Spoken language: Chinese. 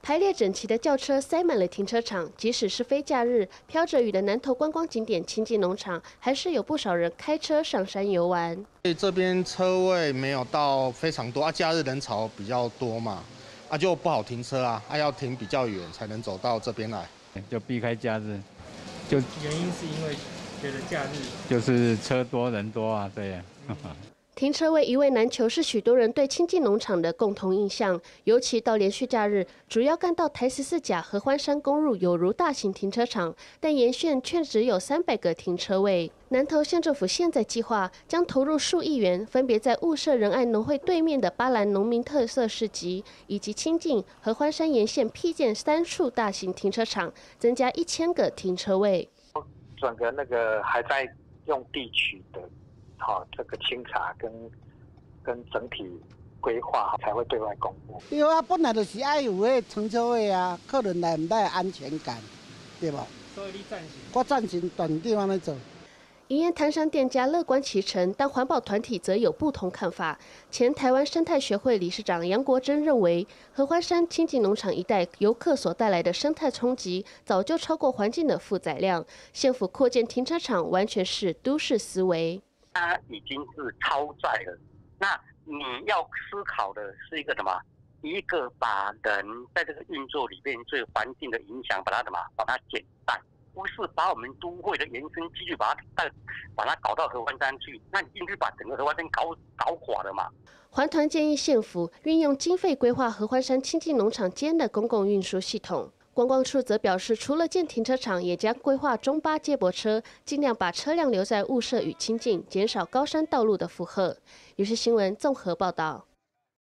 排列整齐的轿车塞满了停车场，即使是非假日，飘着雨的南投观光景点清境农场，还是有不少人开车上山游玩。 所以这边车位没有到非常多啊，假日人潮比较多嘛，就不好停车啊，要停比较远才能走到这边来， 就避开假日。 原因是因为觉得假日就是车多人多啊，对呀。 停车位一位难求是许多人对清境农场的共同印象，尤其到连续假日，主要干道台14甲合欢山公路有如大型停车场，但沿线却只有300个停车位。南投县政府现在计划将投入数亿元，分别在雾社仁爱农会对面的巴兰农民特色市集，以及清境合欢山沿线辟建3处大型停车场，增加1000个停车位。 整个那个还在用地取的。这个清查跟整体规划才会对外公布。 对啊，本来就是爱有个停车位啊，客人来唔带安全感，对吧？ 所以你赞成？ 我赞成短地方来走。 宜烟摊商店家乐观其成，但环保团体则有不同看法。前台湾生态学会理事长杨国珍认为，合欢山清境农场一带游客所带来的生态冲击，早就超过环境的负载量。县府扩建停车场完全是都市思维。 它已经是超载了，那你要思考的是一个什么？一个把人在这个运作里面对环境的影响，把它减淡，不是把我们都会的延伸继续把它搞到合欢山去，那你硬是把整个合欢山搞垮了嘛？ 环团建议县府运用经费规划合欢山清境农场间的公共运输系统。观光处则表示，除了建停车场，也将规划中巴接驳车，尽量把车辆留在雾社与清境，减少高山道路的负荷。有线新闻综合报道。